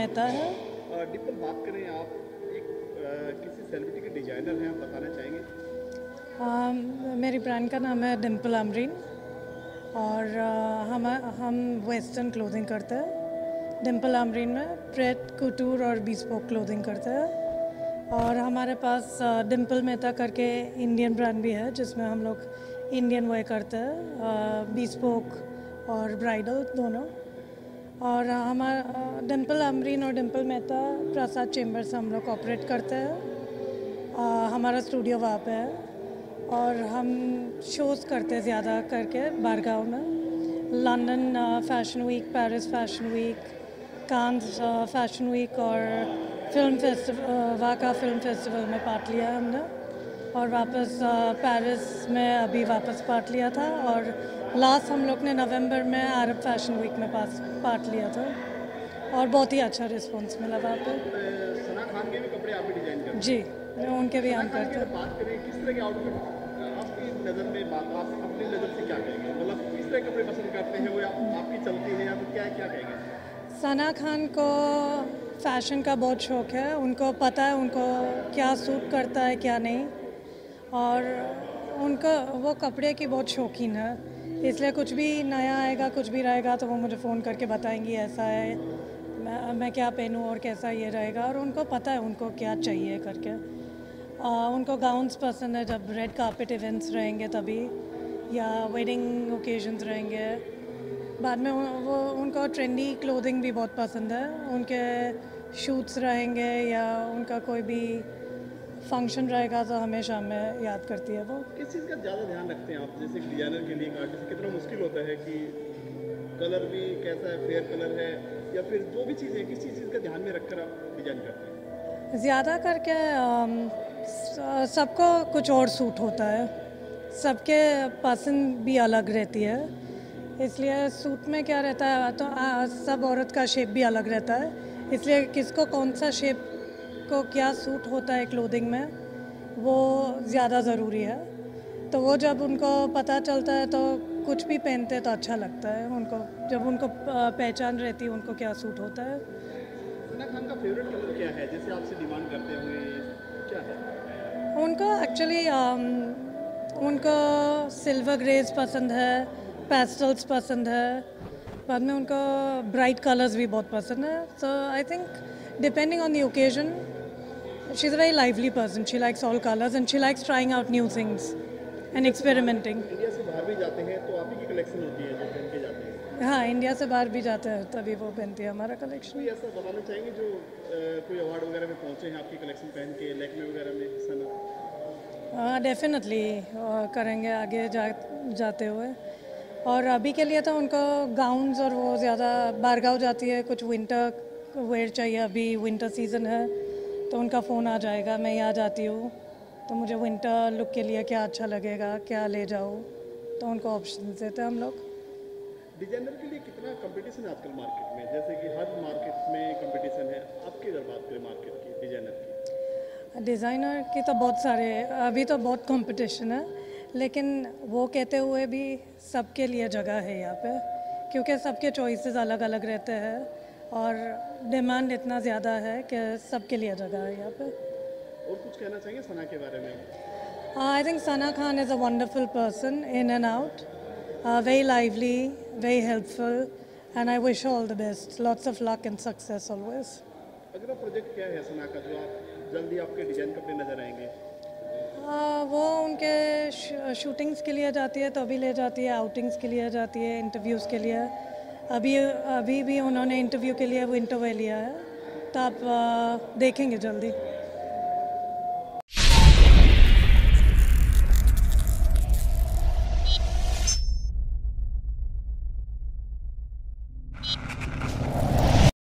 मेहता है। डिम्पल, बात करें आप एक किसी सेलिब्रिटी के डिजाइनर हैं, आप बताना चाहेंगे? मेरी ब्रांड का नाम है डिम्पल अमरीन और हम वेस्टर्न क्लोथिंग करते हैं। डिम्पल अमरीन में प्रेट कुटूर और बीस्पोक क्लोथिंग करते हैं और हमारे पास डिम्पल मेहता करके इंडियन ब्रांड भी है जिसमें हम लोग इंडियन वेयर करते हैं, बीस्पोक और ब्राइडल दोनों। और हमारा डिम्पल अमरीन और डिम्पल मेहता प्रसाद चेम्बर से हम लोग ऑपरेट करते हैं। हमारा स्टूडियो वहाँ पे है और हम शोज़ करते हैं ज़्यादा करके बारगांव में। London fashion week, Paris fashion week, Cannes fashion week और फिल्म फेस्टिवल, वहाँ का फिल्म फेस्टिवल में पार्ट लिया है हमने। और वापस पेरिस में अभी वापस पार्ट लिया था और लास्ट हम लोग ने नवंबर में अरब फैशन वीक में पार्ट लिया था और बहुत ही अच्छा रिस्पांस मिला वहाँ पे। सना खान के भी कपड़े आप ही डिजाइन करते हैं? जी, उनके भी हम करते हैं। बात करें किस तरह के आउटफिट आपकी नज़र में, आप अपनी नज़र से क्या कहेंगे? मतलब किस तरह के कपड़े पसंद करते हैं, वो आपकी चलती है या फिर क्या क्या कहेंगे? सना खान को फ़ैशन का बहुत शौक़ है, उनको पता है उनको क्या सूट करता है क्या नहीं, और उनका वो कपड़े की बहुत शौकीन है, इसलिए कुछ भी नया आएगा कुछ भी रहेगा तो वो मुझे फ़ोन करके बताएंगी ऐसा है, मैं क्या पहनूं और कैसा ये रहेगा, और उनको पता है उनको क्या चाहिए करके। उनको गाउन्स पसंद है जब रेड कार्पेट इवेंट्स रहेंगे तभी, या वेडिंग ओकेजन्स रहेंगे। बाद में वो उनको ट्रेंडी क्लोथिंग भी बहुत पसंद है, उनके शूट्स रहेंगे या उनका कोई भी फंक्शन रहेगा तो हमेशा हमें याद करती है वो। किस चीज़ का ज़्यादा ध्यान रखते हैं आप, जैसे डिजाइनर के लिए आर्टिस्ट कितना मुश्किल होता है कि कलर भी कैसा है, फेयर कलर है या फिर जो भी चीज़ है, किस चीज़ का ध्यान में रखकर आप डिजाइन करते हैं? ज़्यादा करके सबको कुछ और सूट होता है, सबके पसंद भी अलग रहती है, इसलिए सूट में क्या रहता है तो सब औरत का शेप भी अलग रहता है, इसलिए किसको कौन सा शेप को क्या सूट होता है क्लोथिंग में वो ज़्यादा ज़रूरी है। तो वो जब उनको पता चलता है तो कुछ भी पहनते हैं तो अच्छा लगता है उनको, जब उनको पहचान रहती है उनको क्या सूट होता है। सना खान का फेवरेट कलर क्या है, जैसे आपसे डिमांड करते हुए क्या है? उनको एक्चुअली उनको सिल्वर ग्रेज पसंद है, पेस्टल्स पसंद है, बाद में उनको ब्राइट कलर्स भी बहुत पसंद है। So I think depending on the occasion, she is a very lively person, she likes all colours and she likes trying out new things and experimenting. India से बाहर भी जाते हैं तो आप ही की कलेक्शन होती है जो पहन के जाते हैं? हाँ, इंडिया से बाहर भी जाते हैं तभी वो पहनती है हमारा कलेक्शन। कोई ऐसा बताना चाहेंगे जो कोई अवार्ड वगैरह में पहुंचे हैं आपकी कलेक्शन पहन के, लैक्मे वगैरह में सना? हाँ, डेफिनेटली करेंगे आगे जाते हुए। और अभी के लिए तो उनको गाउन्स और वो ज़्यादा बारगांव जाती है, कुछ विंटर वेयर चाहिए, अभी विंटर सीज़न है तो उनका फ़ोन आ जाएगा, मैं यहाँ जाती हूँ तो मुझे विंटर लुक के लिए क्या अच्छा लगेगा, क्या ले जाऊँ, तो उनको ऑप्शन देते हैं हम लोग। डिजाइनर के लिए कितना कंपटीशन है आजकल मार्केट में, जैसे कि हर मार्केट में कंपटीशन है, आपकी अगर बात करें मार्केट की डिजाइनर की तो बहुत सारे, अभी तो बहुत कंपटीशन है, लेकिन वो कहते हुए भी सबके लिए जगह है यहाँ पे, क्योंकि सबके चॉइसेस अलग अलग रहते हैं और डिमांड इतना ज़्यादा है कि सबके लिए जगह है यहाँ पे। और कुछ कहना चाहिए सना के बारे में? I think Sana Khan is a wonderful person in and out, very lively, very helpful, and I wish her all the best. Lots of luck and success always. अगला प्रोजेक्ट क्या है सना का जो आप जल्दी आपके डिजाइन कपड़े नजर आएंगे? वो उनके शूटिंग्स के लिए जाती है तो अभी ले जाती है, आउटिंग्स के लिए जाती है, इंटरव्यूज़ के लिए। अभी भी उन्होंने इंटरव्यू के लिए वो इंटरव्यू लिया है तो आप देखेंगे जल्दी।